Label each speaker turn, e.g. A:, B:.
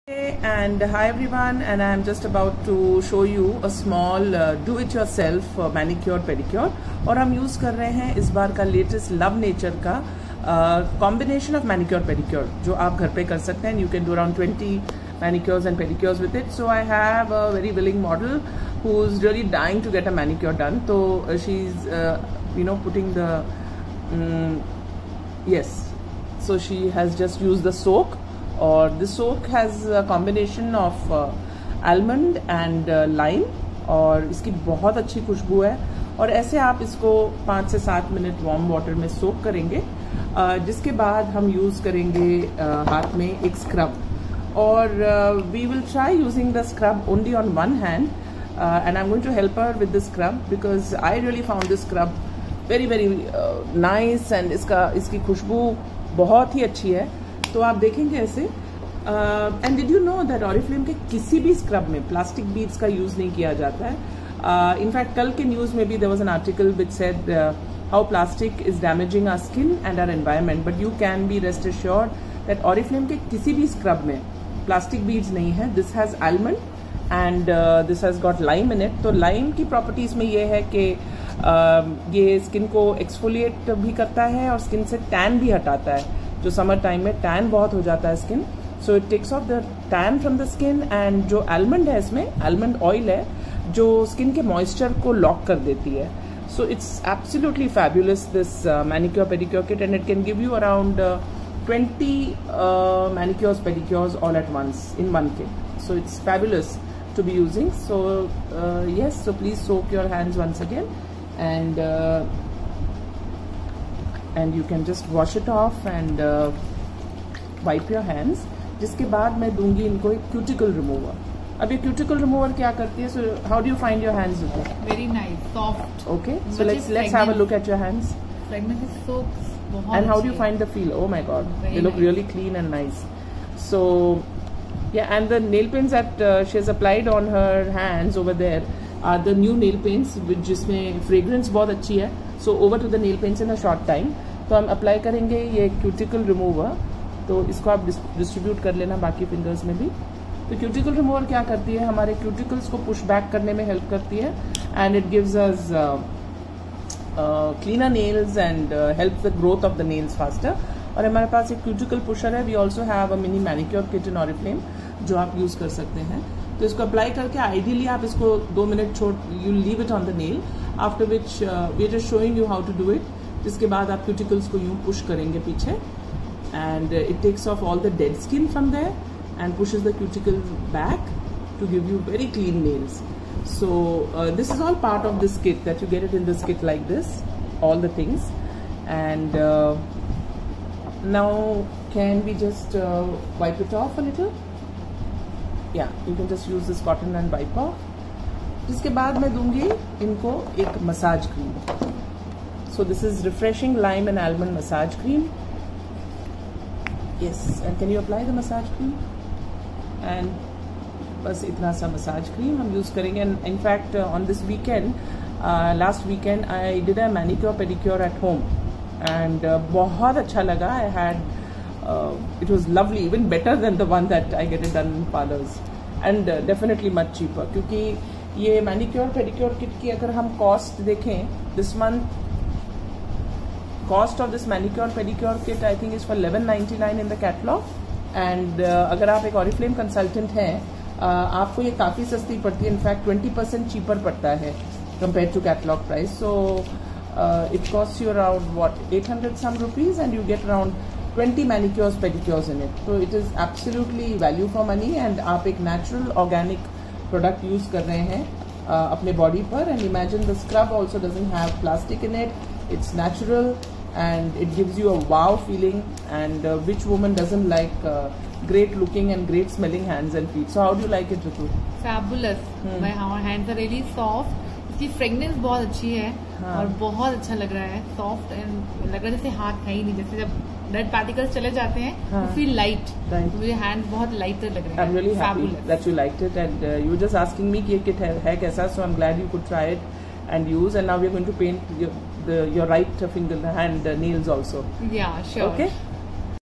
A: And hi everyone, and I am just about to show you a small do-it-yourself manicure pedicure. और हम use कर रहे हैं इस बार का लेटेस्ट लव नेचर का combination of manicure pedicure जो आप घर पे कर सकते हैं. You can do around 20 manicures and pedicures with it. So I have a very willing model who's really dying to get a manicure done. So she's putting the yes. So she has just used the soak. और this soak has a combination of almond and lime और इसकी बहुत अच्छी खुशबू है. और ऐसे आप इसको 5 से 7 मिनट वार्म वाटर में सोक करेंगे, जिसके बाद हम यूज़ करेंगे हाथ में एक स्क्रब. और we will try using the scrub only on one hand and I am going to help her with the scrub because I really found this scrub very very nice and इसकी खुशबू बहुत ही अच्छी है. तो आप देखेंगे ऐसे. And did you know that Oriflame के किसी भी स्क्रब में प्लास्टिक बीड्स का यूज नहीं किया जाता है. इनफैक्ट कल के न्यूज में भी there was an article which said how plastic is damaging our skin and our environment, but you can be rest assured that Oriflame के किसी भी स्क्रब में प्लास्टिक बीड्स नहीं है. This has almond and this has got lime in it. तो lime की properties में ये है कि ये स्किन को एक्सफोलिएट भी करता है और स्किन से टैन भी हटाता है. जो समर टाइम में टैन बहुत हो जाता है skin, so it takes off the tan from the skin. And जो आलमंड है इसमें आलमंड ऑयल है जो स्किन के मॉइस्चर को लॉक कर देती है. So it's absolutely fabulous this manicure pedicure kit and it can give you around 20 manicures pedicures all at once in one kit. So it's fabulous to be using. So yes, so please soak your hands once again and you can just wash it off and wipe your hands. जिसके बाद मैं दूंगी इनको एक cuticle remover. अब ये cuticle remover क्या करती है? So how do you find your hands?
B: Very nice, soft.
A: Okay, so let's have a look at your hands.
B: Fragrance is so बहुत.
A: And how do you find the feel? Oh my God, they look really clean and nice. So yeah, and the nail paints that she has applied on her hands over there are the new nail paints which जिसमें fragrance बहुत अच्छी है. So over to the nail paints in a short time. तो हम apply करेंगे ये cuticle remover. तो इसको आप डिस्ट्रीब्यूट कर लेना बाकी फिंगर्स में भी. तो क्यूटिकल रिमूवर क्या करती है? हमारे क्यूटिकल्स को पुश बैक करने में हेल्प करती है and it gives us cleaner nails and help the growth of the nails faster. और हमारे पास एक क्यूटिकल पुशर है. We also have a mini manicure kit in Oriflame जो आप यूज कर सकते हैं. तो इसको अप्लाई करके आइडियली आप इसको 2 मिनट छोड़ you leave it on the nail, after which we are just showing you how to do it. जिसके बाद आप क्यूटिकल्स को यूं पुश करेंगे पीछे and it takes off all the dead skin from there and pushes the cuticle back to give you very clean nails. So this is all part of this kit that you get it in this kit like this, all the things. And now can we just wipe it off a little? Yeah, you can just use this cotton and wipe off. जिसके बाद मैं दूंगी इनको एक massage cream. So this is refreshing lime and almond massage cream. Yes, and can you apply the massage cream? And बस इतना सा massage cream हम यूज करेंगे. And in fact on this weekend, last weekend I did a manicure pedicure at home. And बहुत अच्छा लगा. I had it was lovely, even better than the one that I get it done in parlors, and definitely much cheaper. क्योंकि ये manicure pedicure kit की अगर हम cost देखें, this month cost of this manicure pedicure kit I think is for $11.99 in the catalog. and अगर आप एक Oriflame consultant हैं, आपको ये काफ़ी सस्ती पड़ती है. इनफैक्ट 20% cheaper पड़ता है compared to catalog price. So it costs you around what 800 some rupees and you get around 20 manicures pedicures in it. So it is absolutely value for money and आप एक natural organic product use कर रहे हैं अपने body पर. And imagine the scrub also doesn't have plastic in it. It's natural and it gives you a wow feeling. And which woman doesn't like great looking and great smelling hands and feet? So how do you like it, Ritu?
B: Fabulous. My hands are really soft. इसकी fragrance बहुत अच्छी है. हाँ. और बहुत अच्छा लग रहा है. सॉफ्ट एंड लग रहा है जैसे हाथ है ही नहीं. जैसे जब डेड पार्टिकल्स चले जाते हैं, हाँ. तो फील लाइट. मुझे हैंड बहुत लाइटर लग रहे हैं. I'm really happy that you liked it and you were just asking me कि ये किट है कैसा. So I'm glad you could try it and use. And now we're going to paint your right finger hand nails also. Yeah, sure. Okay.